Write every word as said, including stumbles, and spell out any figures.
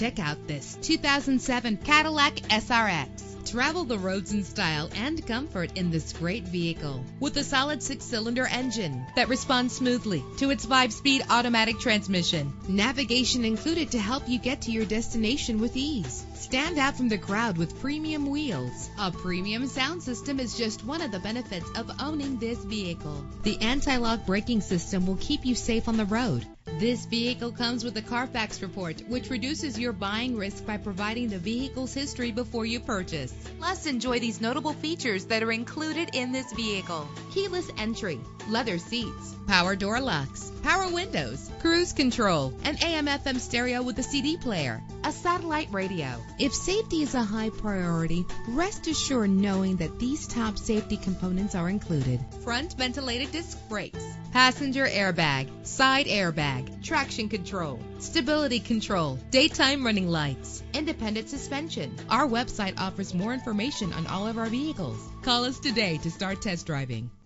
Check out this two thousand seven Cadillac S R X. Travel the roads in style and comfort in this great vehicle with a solid six-cylinder engine that responds smoothly to its five-speed automatic transmission. Navigation included to help you get to your destination with ease. Stand out from the crowd with premium wheels. A premium sound system is just one of the benefits of owning this vehicle. The anti-lock braking system will keep you safe on the road. This vehicle comes with a Carfax report, which reduces your buying risk by providing the vehicle's history before you purchase. Plus, enjoy these notable features that are included in this vehicle: keyless entry, leather seats, power door locks, power windows, cruise control, an A M F M stereo with a C D player, a satellite radio. If safety is a high priority, rest assured knowing that these top safety components are included: front ventilated disc brakes, passenger airbag, side airbag, traction control, stability control, daytime running lights, independent suspension. Our website offers more information on all of our vehicles. Call us today to start test driving.